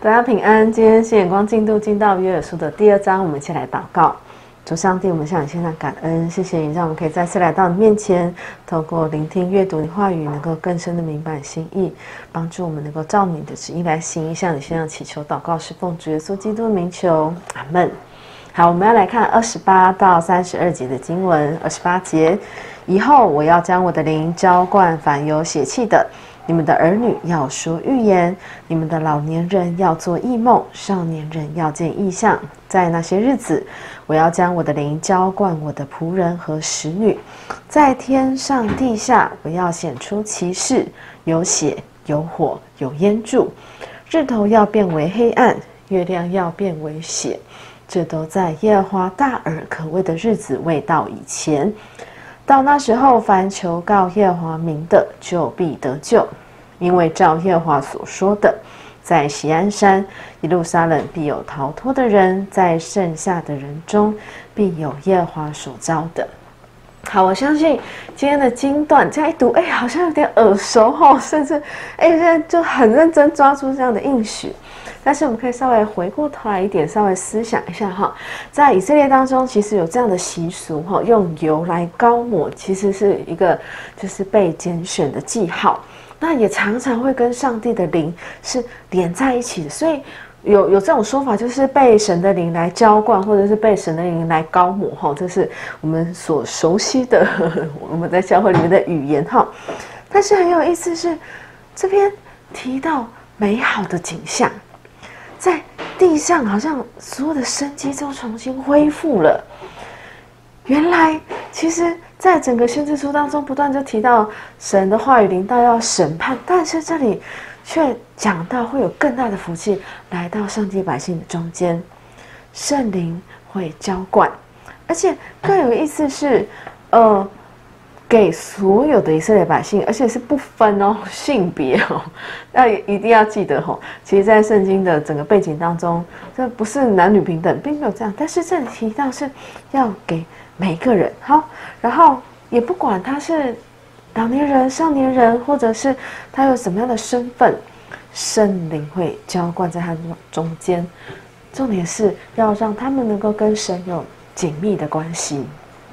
大家平安。今天新眼光进度进到约珥书的第2章，我们一起来祷告。主上帝，我们向你献上感恩，谢谢你让我们可以再次来到你面前，透过聆听阅读你话语，能够更深的明白你心意，帮助我们能够照你的旨意来行，向你献上祈求祷告，是奉主耶稣基督的名求，阿们。好，我们要来看28到32节的经文。28节，以后我要将我的灵浇灌凡有血气的，你们的儿女要说预言，你们的老年人要做异梦，少年人要见异象。在那些日子，我要将我的灵浇灌我的仆人和使女，在天上地下，我要显出奇事，有血，有火，有烟柱，日头要变为黑暗，月亮要变为血。这都在耶和华大而可畏的日子未到以前。到那时候，凡求告耶和华名的，就必得救。因为照耶和华所说的，在锡安山耶路撒冷必有逃脱的人，在剩下的人中必有耶和华所召的。好，我相信今天的经段这样一读，好像有点耳熟吼，甚至现在就很认真抓住这样的应许。但是我们可以稍微回过头来一点，稍微思想一下哈，在以色列当中，其实有这样的习俗哈，用油来膏抹，其实是一个就是被拣选的记号。那也常常会跟上帝的灵是连在一起的，所以有这种说法，就是被神的灵来浇灌，或者是被神的灵来膏抹哈，这是我们所熟悉的我们在教会里面的语言哈。但是很有意思是，这边提到美好的景象。在地上好像所有的生机都重新恢复了。原来其实在整个先知书当中不断就提到神的话语临到要审判，但是这里却讲到会有更大的福气来到上帝百姓的中间，圣灵会浇灌，而且更有意思是给所有的以色列百姓，而且是不分性别那一定要记得其实在圣经的整个背景当中，这不是男女平等，并没有这样，但是这里提到是要给每个人。好，然后也不管他是老年人、少年人，或者是他有什么样的身份，圣灵会浇灌在他中间，重点是要让他们能够跟神有紧密的关系。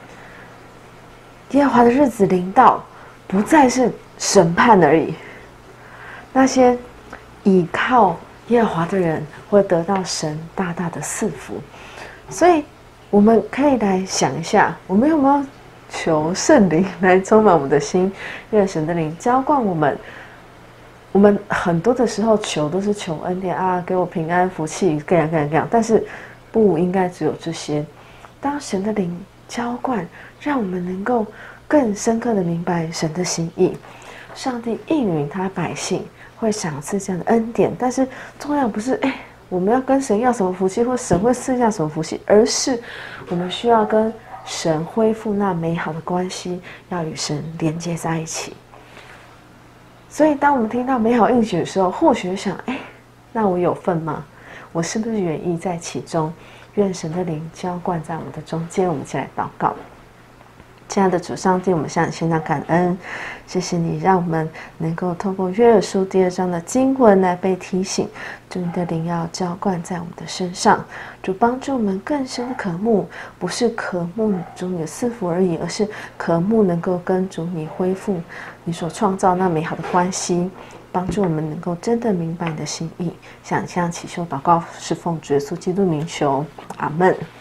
耶和华的日子临到，不再是审判而已。那些倚靠耶和华的人会得到神大大的赐福。所以我们可以来想一下，我们有没有求圣灵来充满我们的心，愿神的灵浇灌我们。我们很多的时候求都是求恩典啊，给我平安福气，各样，但是不应该只有这些。当神的灵浇灌，让我们能够更深刻的明白神的心意。上帝应允他百姓会赏赐这样的恩典，但是重要不是我们要跟神要什么福气，或神会赐下什么福气，而是我们需要跟神恢复那美好的关系，要与神连接在一起。所以当我们听到美好应许的时候，或许想那我有份吗？我是不是愿意在其中？愿神的灵浇灌在我们的中间。我们一起来祷告。亲爱的主上帝，我们向你献上感恩，谢谢你让我们能够透过约珥书第2章的经文来被提醒，主你的灵要浇灌在我们的身上。主帮助我们更深的渴慕，不是渴慕主你的赐福而已，而是渴慕能够跟主你恢复你所创造那美好的关系，帮助我们能够真的明白你的心意。向祈求祷告是奉主耶稣基督名求，阿们。